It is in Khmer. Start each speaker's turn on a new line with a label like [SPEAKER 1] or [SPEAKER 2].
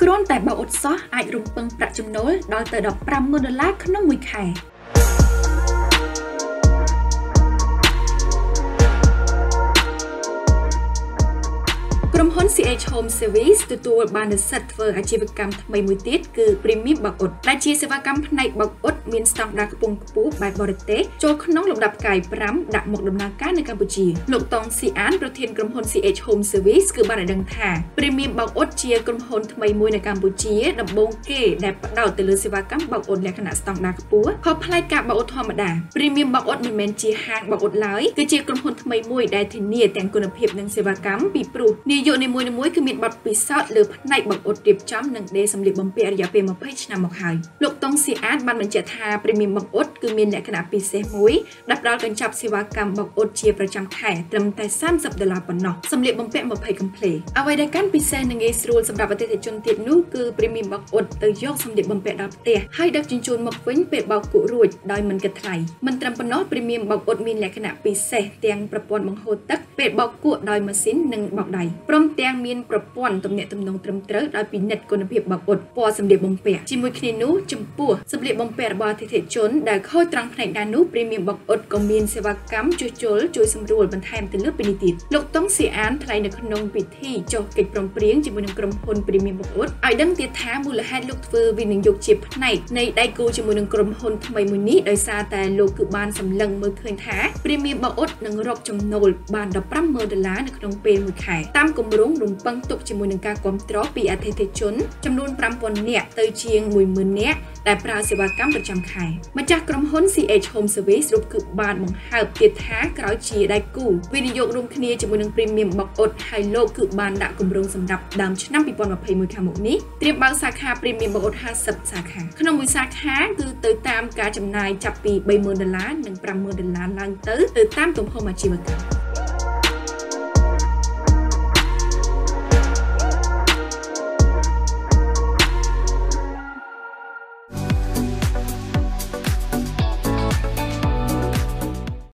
[SPEAKER 1] គ្រាន់តែបើអ៊ុតសោះអាចរំពឹងប្រាក់ចំណូលដល់ទៅ$50,000ក្នុងមួយខែ ក្រុមហ៊ុន CH Home Service ទទួលបាននូវសិទ្ធិធ្វើអាជីវកម្មថ្មីមួយទៀតគឺ Premium បោកអ៊ុត ដែលជាសេវាកម្មផ្នែកបោកអ៊ុតមានស្តង់ដារខ្ពង់ខ្ពស់បែបបរទេសចូលក្នុងលំដាប់ផ្កាយ 5 ដាក់មកដំណើរការនៅកម្ពុជាលោកតងស៊ីអានប្រធានក្រុមហ៊ុន CH Home Service គឺបានឲ្យដឹងថា Premium បោកអ៊ុតជាក្រុមហ៊ុនថ្មីមួយនៅកម្ពុជាដំបូងគេដែលផ្ដោតទៅលើសេវាកម្មបោកអ៊ុតលក្ខណៈស្តង់ដារខ្ពស់ខុសប្លែកការបោកអ៊ុតធម្មតា Premium បោកអ៊ុតមិនមែនជាហាងបោកអ៊ុតឡើយគឺជាក្រុមហ៊ុនថ្មីមួយដែលធានាទាំងគុណភាពនិងសេវាកម្មពីព្រោះនាយកនីមួយៗគឺមានបទពិសោធន៍លើផ្នែកបោកអ៊ុតរៀបចំនិងដេរសម្លៀកបំពាក់រយៈពេល20ឆ្នាំមកហើយលោកតុងស៊ីអាតបានបញ្ជាក់ថា Premium បោកអ៊ុតគឺមានលក្ខណៈពិសេសមួយដែលផ្ដល់កញ្ចប់សេវាកម្មបោកអ៊ុតជាប្រចាំខែត្រឹមតែ$30ប៉ុណ្ណោះសម្លៀកបំពាក់20 complete អ្វីដែលកាន់ពិសេសនិងងាយស្រួលសម្រាប់អតិថិជនទៀតនោះគឺ Premium បោកអ៊ុតទៅយកសម្លៀកបំពាក់ដល់ផ្ទះហើយដឹកជញ្ជូនមកវិញពេលបោកគក់រួចដោយមិនគិតថ្លៃមិនត្រឹមប៉ុណ្ណោះ Premium បោកអ៊ុតមានលក្ខណៈពិសេសទាំងប្រព័ន្ធបង្ហូរទឹកពេលបោកគក់ដោយម៉ាស៊ីននិងបោកដៃព្រមទាំងមានប្រព័ន្ធទំនាក់ទំនងត្រឹមត្រូវដោយពិនិត្យគុណភាពបោកអ៊ុតពណ៌សម្លៀកបំពាក់ជាមួយគ្នានោះចំពោះសម្លៀកបំពាក់របស់អតិថិជនដែលខូចត្រង់ផ្នែកណានោះ Premium បោកអ៊ុតក៏មានសេវាកម្មជួសជុលជួយសម្រួលបន្ថែមទៅលើពីនេះទៀតលោកតុងស៊ីអានថ្លែងនៅក្នុងពិធីចុះកិច្ចព្រមព្រៀងជាមួយនឹងក្រុមហ៊ុន Premium បោកអ៊ុតឲ្យដឹងទៀតថាមូលហេតុលោកធ្វើវិនិយោគជាផ្នែកនៃដៃគូជាមួយនឹងក្រុមហ៊ុនថ្មីមួយនេះដោយសារតែលោកគឺបានសម្លឹងមើលឃើញថា Premium បោកអ៊ុតនឹងរកចំណូលបាន$15,000នៅក្នុងពេលមួយខែតាមគម្រោងរំពឹងទុកជាមួយនឹងការគាំទ្រពីអតិថិជនចំនួន5,000នាក់ទៅជាង10,000នាក់ដែលប្រើសេវាកម្មប្រចាំខែម្ចាស់ក្រុមហ៊ុន CH Home Service រូបគឺបានបង្ហើបទៀតថាក្រោយជាដៃគូវិនិយោគរួមគ្នាជាមួយនឹង Premium បោកអ៊ុតហើយលោកគឺបានដាក់គម្រោងសម្រាប់ដើមឆ្នាំ2021ខាងមុខនេះត្រៀមបើកសាខា Premium បោកអ៊ុត50សាខាក្នុងមួយសាខាគឺទៅតាមការចំណាយចាប់ពី$30,000និង$50,000ឡើងទៅតាមទំហំអាជីវកម្ម